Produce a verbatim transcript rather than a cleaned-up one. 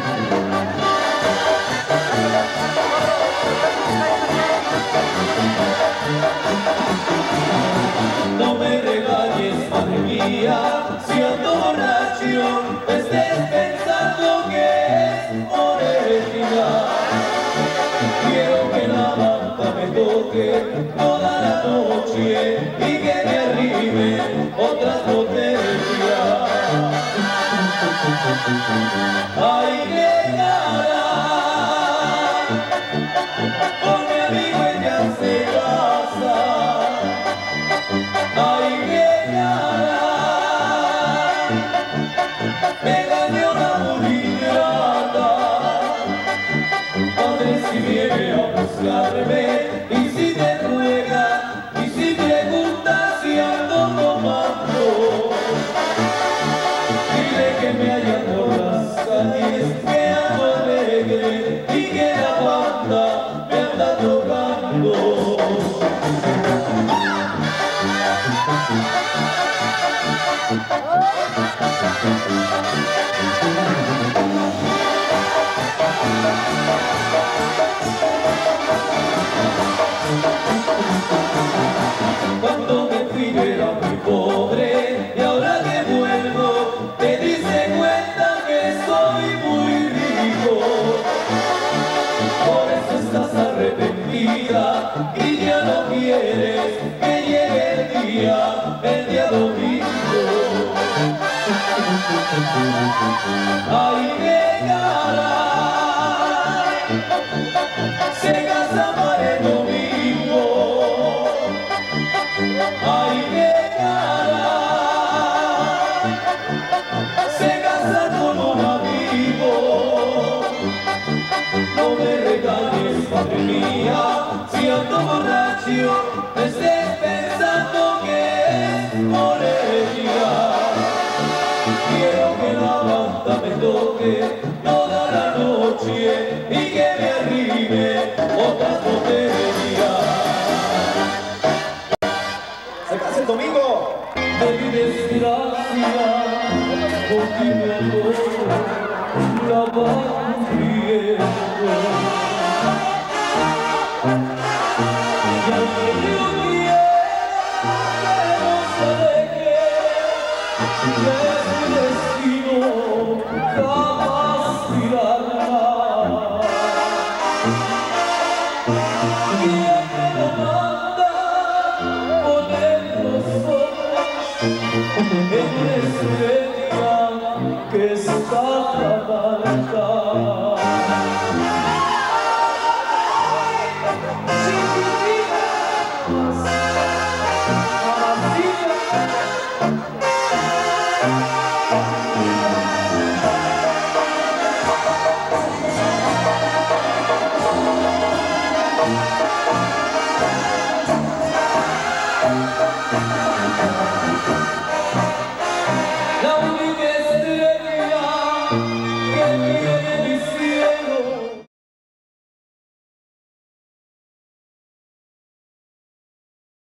No me regañes, madre mía, si ando borracho, estés pensando que es morena. Quiero que la manta me toque toda la noche y que me arribe otras botellas. Ay, negra, con mi amigo ella se casa. Ay, negra, me gané una murinata. Padre, si viene a buscarme, y si te ruega, y si pregunta si ando tomando, dile que me hallan por las calles, que ando alegre y que la banda me anda tocando. Cuando me fui yo era muy pobre y ahora que vuelvo te diste cuenta que soy muy rico. Por eso estás arrepentida y ya no quieres que llegue el día, el día domingo. Ay, negra, se casa para el domingo. Ay, negra, se casa con un amigo. No me regañes, madre mía, si ando borracho, estés pensando que es morena. Quiero que la banda me toque toda la noche y que me arribe otras botellas. ¡Se casa el domingo! De mi desgracia, contigo la van riendo. Y aunque yo quiera que no se deje, es mi destino jamás tirarla. Y el que lo manda poner los ojos en el